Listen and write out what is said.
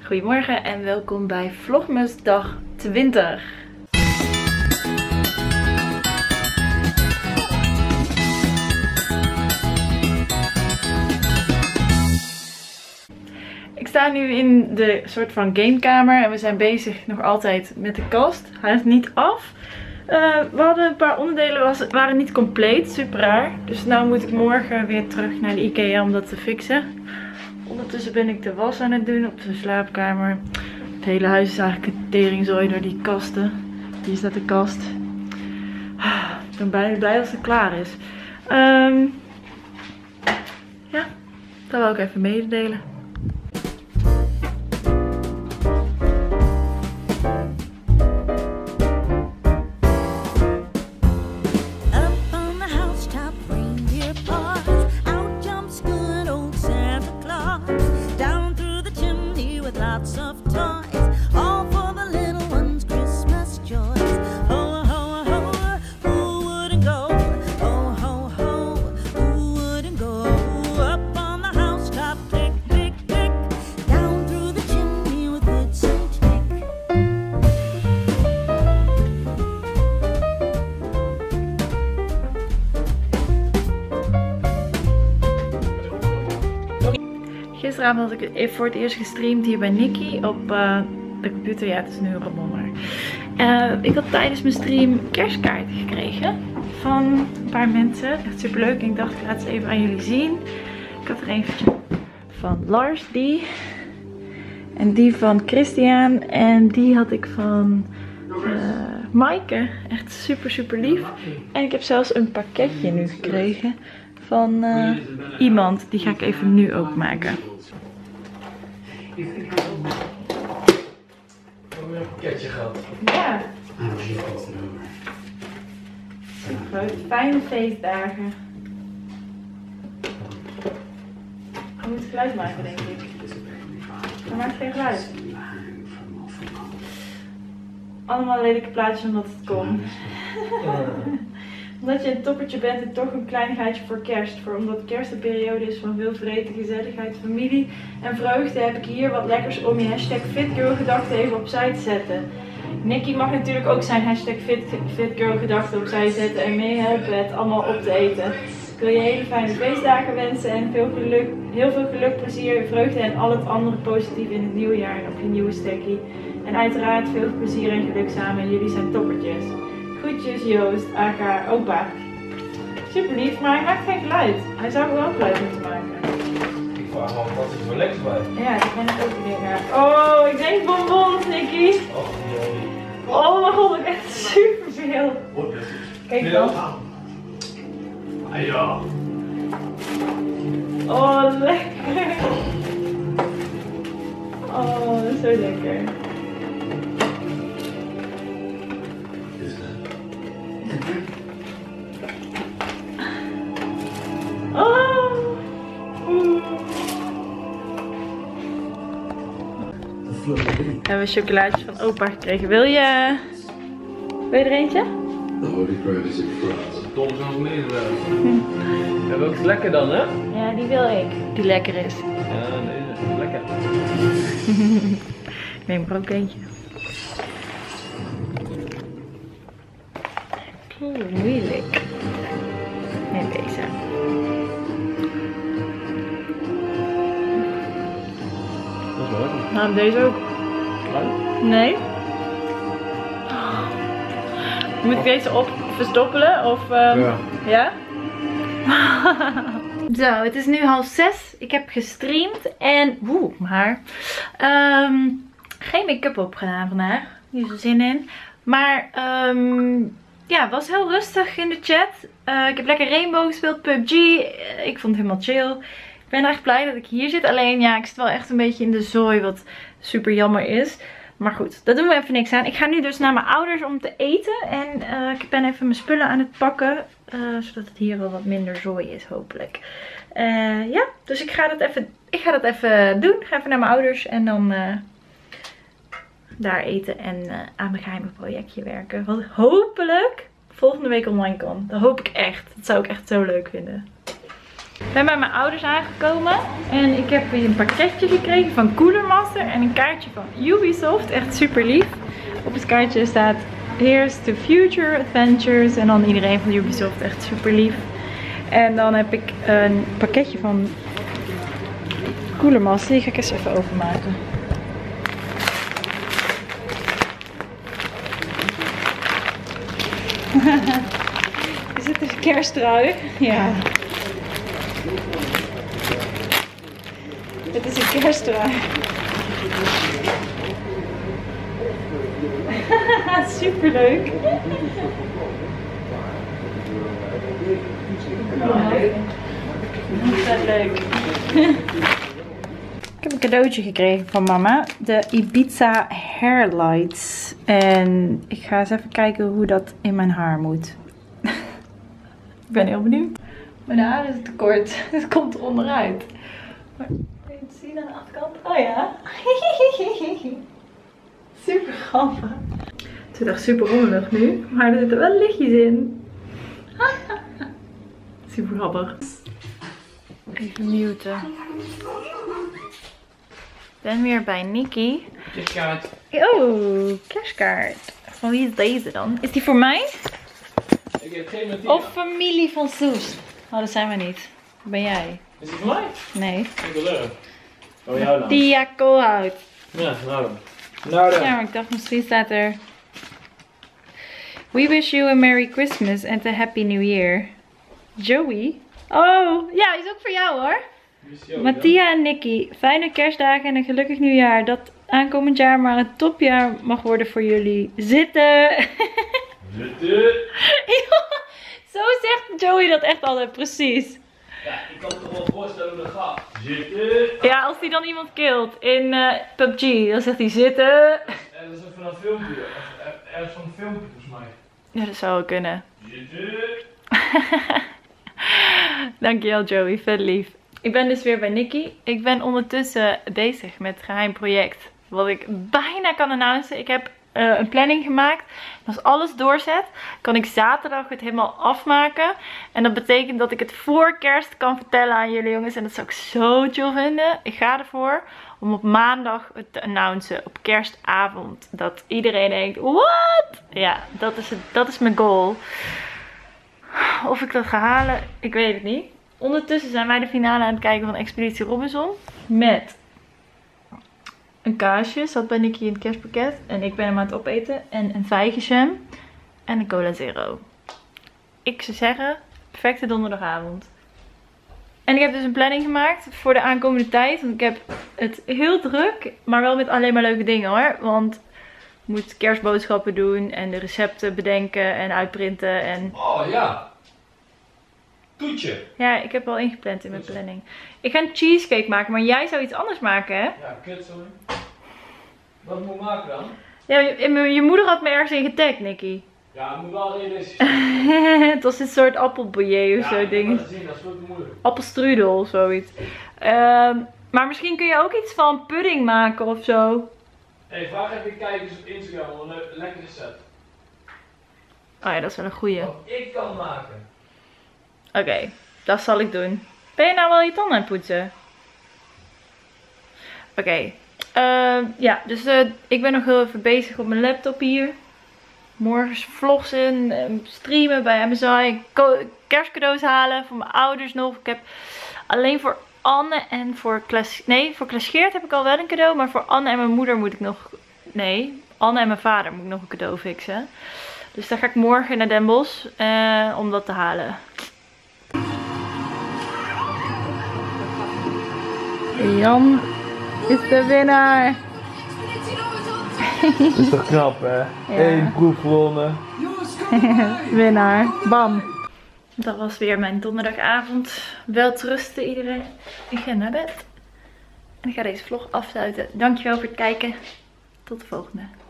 Goedemorgen en welkom bij Vlogmas dag 20. Ik sta nu in de soort van gamekamer en we zijn bezig nog altijd met de kast. Hij is niet af. We hadden een paar onderdelen, waren niet compleet, super raar. Dus nu moet ik morgen weer terug naar de IKEA om dat te fixen. Ondertussen ben ik de was aan het doen op de slaapkamer. Het hele huis is eigenlijk een teringzooi door die kasten. Hier staat de kast. Ik ben blij als het klaar is. Ja, dat wil ik even mededelen. Gisteravond had ik voor het eerst gestreamd hier bij Nikki op de computer. Ja, het is nu een rommel maar. Ik had tijdens mijn stream kerstkaarten gekregen van een paar mensen. Echt super leuk. Ik dacht, ik laat ze even aan jullie zien. Ik had er eentje van Lars, die. En die van Christian. En die had ik van Maaike. Echt super lief. En ik heb zelfs een pakketje nu gekregen van iemand. Die ga ik even nu openmaken. We hebben een pakketje gehad. Ja. Super, fijne feestdagen. Je moet geluid maken, denk ik. Dat maakt geen geluid. Allemaal lelijke plaatjes omdat het kon. Omdat je een toppertje bent en toch een kleinigheidje voor kerst. Omdat kerst een periode is van veel vrede, gezelligheid, familie en vreugde, heb ik hier wat lekkers om je hashtag FitGirlgedachten even opzij te zetten. Nikki mag natuurlijk ook zijn hashtag FitGirlgedachten opzij zetten en meehelpen het allemaal op te eten. Ik wil je hele fijne feestdagen wensen en heel veel geluk, plezier, vreugde en al het andere positief in het nieuwe jaar en op je nieuwe stekkie. En uiteraard veel plezier en geluk samen, jullie zijn toppertjes. Groetjes Joost, aka opa. Super lief, maar hij maakt geen geluid. Hij zou wel geluid moeten maken. Ik vraag me af wat is voor lekker bij. Ja, ik ben het ook weer. Oh, ik denk bonbons, Nikki. Och jee. Oh mijn god, ik echt super veel. Kijk dan. Ah ja. Oh, lekker. Oh, dat is zo lekker. Oh. We hebben chocolaatjes van opa gekregen. Wil je er eentje? Tom zoals meer. Ja, welke is lekker dan, hè? Ja, die wil ik. Die lekker is. Ja, deze is lekker. Ik neem er ook eentje. Moeilijk. Neem deze. Dat is wel lekker. Nou, deze ook. Nee. Moet ik deze op verstoppelen? Of, ja? Zo, het is nu 5:30. Ik heb gestreamd en... maar... geen make-up opgedaan vandaag. Niet zo zin in. Maar... ja, het was heel rustig in de chat. Ik heb lekker Rainbow gespeeld, PUBG. Ik vond het helemaal chill. Ik ben echt blij dat ik hier zit. Alleen ja, ik zit wel echt een beetje in de zooi, wat super jammer is. Maar goed, daar doen we even niks aan. Ik ga nu dus naar mijn ouders om te eten. En ik ben even mijn spullen aan het pakken. Zodat het hier wel wat minder zooi is, hopelijk. Ja, dus ik ga dat even doen. Ik ga even naar mijn ouders en dan... daar eten en aan mijn geheime projectje werken. Wat hopelijk volgende week online kan. Dat hoop ik echt. Dat zou ik echt zo leuk vinden. Ik ben bij mijn ouders aangekomen en ik heb weer een pakketje gekregen van Cooler Master en een kaartje van Ubisoft. Echt super lief. Op het kaartje staat Here's to Future Adventures en dan iedereen van Ubisoft. Echt super lief. En dan heb ik een pakketje van Cooler Master. Die ga ik eens even openmaken. Is het een kersttrui? Ja. Het is een kersttrui. Super leuk. Dat is leuk. Ik heb een cadeautje gekregen van mama. De Ibiza Hairlights. En ik ga eens even kijken hoe dat in mijn haar moet. Ik ben heel benieuwd. Mijn haar is te kort. Het komt er onderuit. Maar kun je het zien aan de achterkant? Oh ja. Super grappig. Het zit echt super rommelig nu. Maar er zitten wel lichtjes in. Super grappig. Even muten. Ik ben weer bij Nikki. Kerstkaart. Oh, kerstkaart. Van wie is deze dan? Is die voor mij? Ik heb geen met Of familie van Soest? Oh, dat zijn we niet. Dat ben jij. Is die voor mij? Nee. Ik wil leuk. Oh, jou dan. Tia Koolhout. Ja, nou dan. Nou dan. Ja, maar ik dacht misschien staat er... We wish you a Merry Christmas and a Happy New Year. Joey? Oh, ja, is ook voor jou hoor. Mattia en Nikki, fijne kerstdagen en een gelukkig nieuwjaar. Dat aankomend jaar maar een topjaar mag worden voor jullie. Zitten! Zitten! Zo zegt Joey dat echt altijd precies. Ja, ik kan me toch wel voorstellen hoe dat gaat. Zitten! Ja, als hij dan iemand killt in PUBG, dan zegt hij zitten. En dat is ook van een filmpje. Er is van een filmpje volgens mij. Ja, dat zou wel kunnen. Zitten! Dankjewel Joey, vet lief. Ik ben dus weer bij Nikki. Ik ben ondertussen bezig met het geheim project. Wat ik bijna kan announcen. Ik heb een planning gemaakt. En als alles doorzet, kan ik zaterdag het helemaal afmaken. En dat betekent dat ik het voor kerst kan vertellen aan jullie jongens. En dat zou ik zo chill vinden. Ik ga ervoor om op maandag het te announcen. Op kerstavond. Dat iedereen denkt, what? Ja, dat is mijn goal. Of ik dat ga halen, ik weet het niet. Ondertussen zijn wij de finale aan het kijken van Expeditie Robinson. Met een kaasje, zat bij Nikki in het kerstpakket. En ik ben hem aan het opeten. En een vijgenjam. En een cola zero. Ik zou zeggen, perfecte donderdagavond. En ik heb dus een planning gemaakt voor de aankomende tijd. Want ik heb het heel druk, maar wel met alleen maar leuke dingen hoor. Want ik moet kerstboodschappen doen en de recepten bedenken en uitprinten. En... Oh ja! Toetje! Ja, ik heb al ingepland in mijn planning. Ik ga een cheesecake maken, maar jij zou iets anders maken, hè? Ja, kut, sorry. Wat moet ik maken dan? Ja, je moeder had me ergens in getagd, Nikki. Ja, het moet wel realistisch zijn. Het was een soort appelbouillet of zo ding. Dat is veel te moeilijk. Appelstrudel of zoiets. Maar misschien kun je ook iets van pudding maken of zo. Hey, vraag even de kijkers op Instagram om een lekker recept. Oh ja, dat is wel een goeie. Wat ik kan maken. Oké, dat zal ik doen. Ben je nou wel je tanden aan het poetsen? Oké. Ja, dus ik ben nog heel even bezig op mijn laptop hier. Morgen vlogs in, streamen bij Amazon. Kerstcadeaus halen voor mijn ouders nog. Ik heb alleen voor Anne en voor voor Klasgeert heb ik al wel een cadeau. Maar voor Anne en mijn moeder moet ik nog... Nee, Anne en mijn vader moet ik nog een cadeau fixen. Dus daar ga ik morgen naar Den Bosch om dat te halen. Jan is de winnaar. Dat is toch knap, hè? Ja. 1 proef gewonnen. Winnaar. Bam. Dat was weer mijn donderdagavond. Wel rusten iedereen. Ik ga naar bed. En ik ga deze vlog afsluiten. Dankjewel voor het kijken. Tot de volgende.